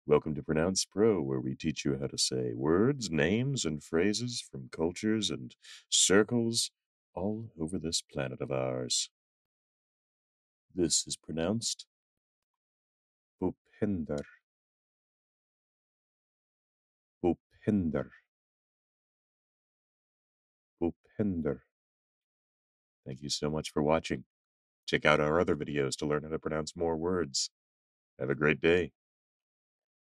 Welcome to Pronounce Pro, where we teach you how to say words, names, and phrases from cultures and circles all over this planet of ours. This is pronounced Bhupinder. Bhupinder. Bhupinder. Thank you so much for watching. Check out our other videos to learn how to pronounce more words. Have a great day.